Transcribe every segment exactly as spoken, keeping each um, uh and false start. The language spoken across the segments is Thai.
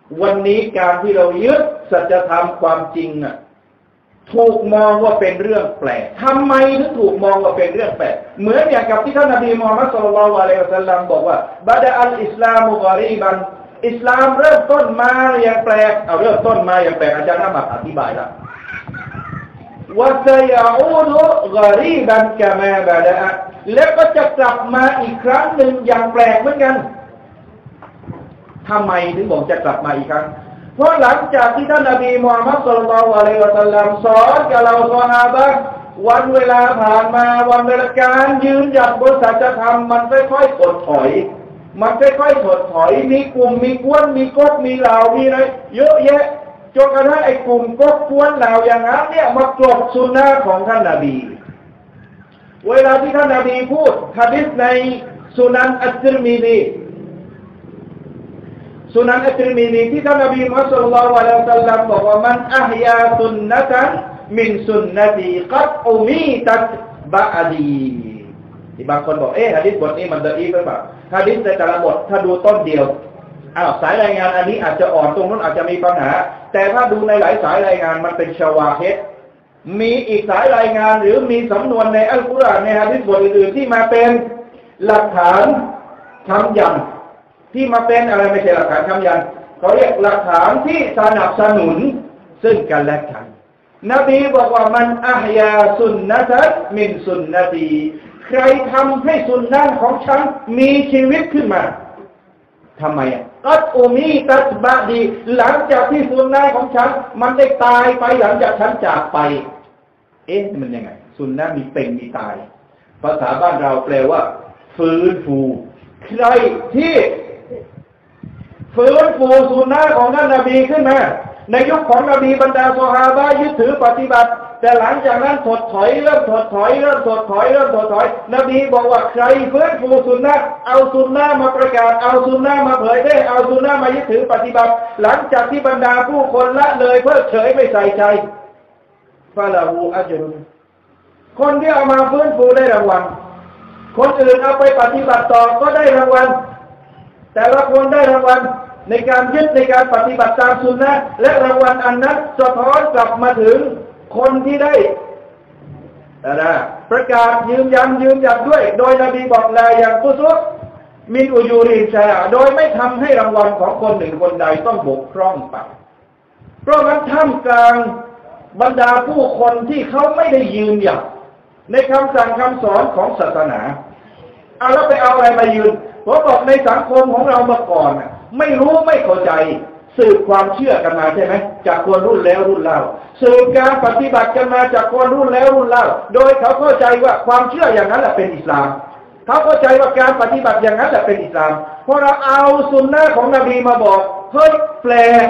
วันนี้การที่เรายึดสัจธรรมความจริงอ่ะถูกมองว่าเป็นเรื่องแปลกทำไมถึงถูกมองว่าเป็นเรื่องแปลกเหมือนอย่างกับที่ท่านนบีมูฮัมมัดศ็อลลัลลอฮุอะลัยฮิวะซัลลัมบอกว่าบะดะอัลอิสลามุกอรีบันอิสลามเริ่มต้นมาอย่างแปลกเอาเริ่มต้นมาอย่างแปลกอาจารย์นำมาอธิบายแล้ววะซะยะอูดุกอรีบันกะมาบะดะอะแล้วก็จะกลับมาอีกครั้งหนึ่งอย่างแปลกเหมือนกันทำไมถึงบอกจะกลับมาอีกครั้งเพราะหลังจากที่ท่านนบีมูฮัมมัดศ็อลลัลลอฮุอะลัยฮิวะซัลลัมสอนกับเราซอฮาบะห์วันเวลาผ่านมาวันเวลาการยืนหยัดบนสัจธรรมมันค่อยๆถดถอยมันค่อยๆถดถอยมีกลุ่มมีกวนมีก๊กมีเหล่ามีอะไรเยอะแยะจนกระทั่งไอ้กลุ่มก๊กกวนเหล่าอย่างนั้นเนี่ยมากลบสุนนะของท่านนบีเวลาที่ท่านนบีพูดหะดีษในสุนันอัตติรมิซีสุนันอัตติรมิซีที่ท่านนบีมุฮัมมัดศ็อลลัลลอฮุอะลัยฮิวะซัลลัมบอกว่ามันอะฮยาสุนนะตันมินสุนนะตีกัดอุมีตัตบะอดีที่บางคนบอกเอ๊ะหะดีษบทนี้มันดะอีฟหรือเปล่าหะดีษในแต่ละบทถ้าดูต้นเดียวอ้าวสายรายงานอันนี้อาจจะอ่อนตรงนั้นอาจจะมีปัญหาแต่ถ้าดูในหลายสายรายงานมันเป็นชาวาฮิดมีอีกสายรายงานหรือมีสำนวนในอัลกุรอานในหะดีษบทอื่นๆที่มาเป็นหลักฐานคำยันที่มาเป็นอะไรไม่ใช่หลักฐานคำยันเขาเรียกหลักฐานที่สนับสนุนซึ่งกันและกันนบีบอกว่ามันอะฮยาสุนนะตันมินสุนนะตีใครทำให้สุนนะของฉันมีชีวิตขึ้นมาทำไมอ่ะกัดอุมีตัตบะดีหลังจากที่สุนนะของฉันมันได้ตายไปหลังจากฉันจากไปเอ๊ะมันยังไงสุนนะมีเป็นมีตายภาษาบ้านเราแปลว่าฟื้นฟูใครที่ฟื้นฟูสุนนะของท่านนบีขึ้นมาในยุคของนบีบรรดาซอฮาบะห์ยึดถือปฏิบัติแต่หลังจากนั้นถดถอยเริ่มถดถอยเริ่มถดถอยเริ่มถดถอยนบีบอกว่าใครฟื้นฟูสุนนะเอาสุนนะมาประกาศเอาสุนนะมาเผยแพร่เอาสุนนะมายึดถือปฏิบัติหลังจากที่บรรดาผู้คนละเลยเพิกเฉยไม่ใส่ใจฟะลาหูอัจรุนคนที่เอามาฟื้นฟูได้รางวัลคนอื่นเอาไปปฏิบัติต่อก็ได้รางวัลแต่ละคนได้รางวัลในการยึดในการปฏิบัติตามสุนนะและรางวัลอันนั้นสะท้อนกลับมาถึงคนที่ได้นะประกาศยืนยันยืนยันด้วยโดยนบีบอกลาอย่างกุซุมินอุยูริชาโดยไม่ทำให้รางวัลของคนหนึ่งคนใดต้องบกพร่องไปเพราะงั้นท่ามกลางบรรดาผู้คนที่เขาไม่ได้ยืนหยัดในคำสั่งคำสอนของศาสนาเอาแล้วไปเอาอะไรมายืนผมบอกในสังคมของเราเมื่อก่อนไม่รู้ไม่เข้าใจสืบความเชื่อกันมาใช่ไหมจากคนรุ่นแล้วรุ่นเล่าสืบการปฏิบัติกันมาจากคนรุ่นแล้วรุ่นเล่าโดยเขาเข้าใจว่าความเชื่ออย่างนั้นแหละเป็นอิสลามเขาเข้าใจว่าการปฏิบัติอย่างนั้นแหละเป็นอิสลามพอเราเอาสุนนะของนบีมาบอกเฮ้ยแปลก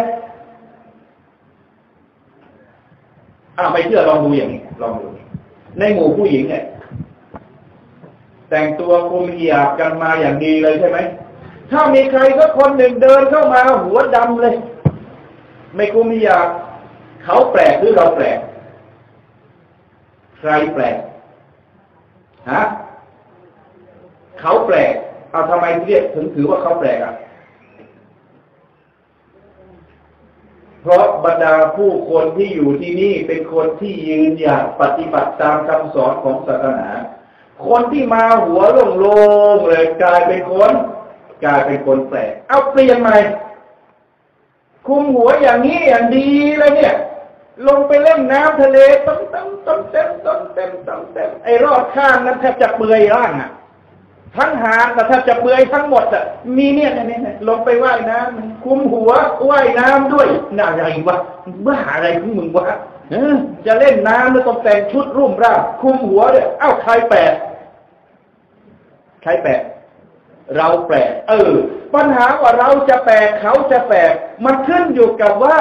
อ่าไม่เชื่อลองดูอย่างนี้ลองดูในหมู่ผู้หญิงเนี่ยแต่งตัวคุมฮิญาบกันมาอย่างดีเลยใช่ไหมถ้ามีใครสักคนหนึ่งเดินเข้ามาหัวดำเลยไม่คุมฮิญาบเขาแปลกหรือเราแปลกใครแปลกฮะเขาแปลกเอาทำไมเรียกถึงถือว่าเขาแปลกอ่ะเพราะบรรดาผู้คนที่อยู่ที่นี่เป็นคนที่ยืนหยัดปฏิบัติตามคำสอนของศาสนาคนที่มาหัวโล่งๆเลยกลายเป็นคนกลายเป็นคนแปลกเอาเปลี่ยนใหม่คุมหัวอย่างนี้อย่างดีเลยเนี่ยลงไปเล่นน้ำทะเลต้มเต็มต้มเต็มต้มเต็มต้มเต็มไอ้รอดข้างนั้นแทบจะเปื่อยร่างอ่ะทั้งหางแต่แทบจะเปื่อยทั้งหมดอ่ะมีเนี่ยเนี่ยลงไปว่ายน้ำคุมหัวว่ายน้ำด้วยน่าอะไรวะบ้าอะไรของมึงวะจะเล่นน้ำแล้วต้องแต่งชุดรุ่มร่างคุมหัวเนี่ยเอ้าใครแปลกใครแปลกเราแปลกเออปัญหาว่าเราจะแปลกเขาจะแปลกมันขึ้นอยู่กับว่า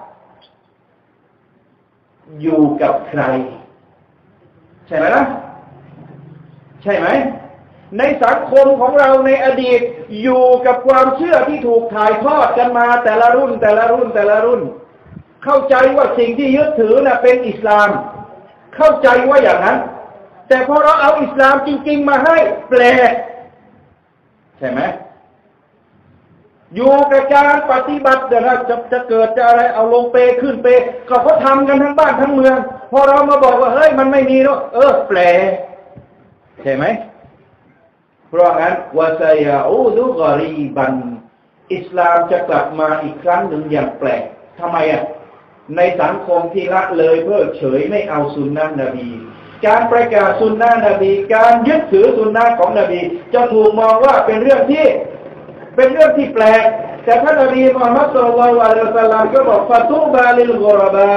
อยู่กับใครใช่ไหมล่ะใช่ไหมในสังคมของเราในอดีตอยู่กับความเชื่อที่ถูกถ่ายทอดกันมาแต่ละรุ่นแต่ละรุ่นแต่ละรุ่นเข้าใจว่าสิ่งที่ยึดถือน่ะเป็นอิสลามเข้าใจว่าอย่างนั้นแต่พอเราเอาอิสลามจริงๆมาให้แปลกใช่ไหมอยู่กับการปฏิบัตินะจะจะเกิดจะอะไรเอาลงเปขึ้นเปก็เขาทำกันทั้งบ้านทั้งเมืองพอเรามาบอกว่าเฮ้ยมันไม่มีแล้วเออแปลใช่ไหมเพราะงั้นวะซายาอูดุกอรีบันอิสลามจะกลับมาอีกครั้งหนึ่งอย่างแปลกทำไมอ่ะในสังคมที่ละเลยเพิกเฉยไม่เอาสุนนะนบีการประกาศสุนนะนบีการยึดถือสุนนะของนบีจะถูกมองว่าเป็นเรื่องที่เป็นเรื่องที่แปลกแต่ท่านนบีมุฮัมมัดศ็อลลัลลอฮุอะลัยฮิวะซัลลัมก็บอกฟาตูบาลิลกุรบา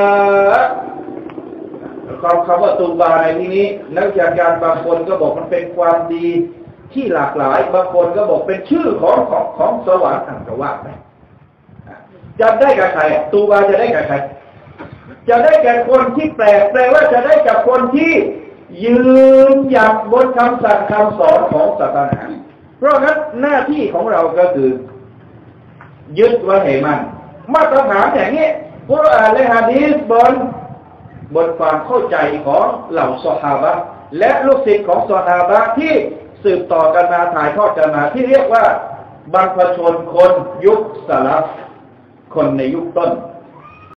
คำว่าตูบาในที่นี้นักวิชาการบางคนก็บอกมันเป็นความดีที่หลากหลายบางคนก็บอกเป็นชื่อของของของสวรรค์ก็ว่าไปจะได้กับใครตูบาจะได้กับใครจะได้แก่คนที่แปลกแปลว่าจะได้กับคนที่ยืนหยัดบนคำสั่งคำสอนของศาสนาเพราะงั้นหน้าที่ของเราก็คือยึดไว้ให้มันมาตรฐานอย่างนี้กุรอานและหะดีษบนบนความเข้าใจของเหล่าซอฮาบะห์และลูกศิษย์ของซอฮาบะห์ที่สืบต่อกันมาถ่ายทอดกันมาที่เรียกว่าบรรพชนคนยุคสลับคนในยุคต้น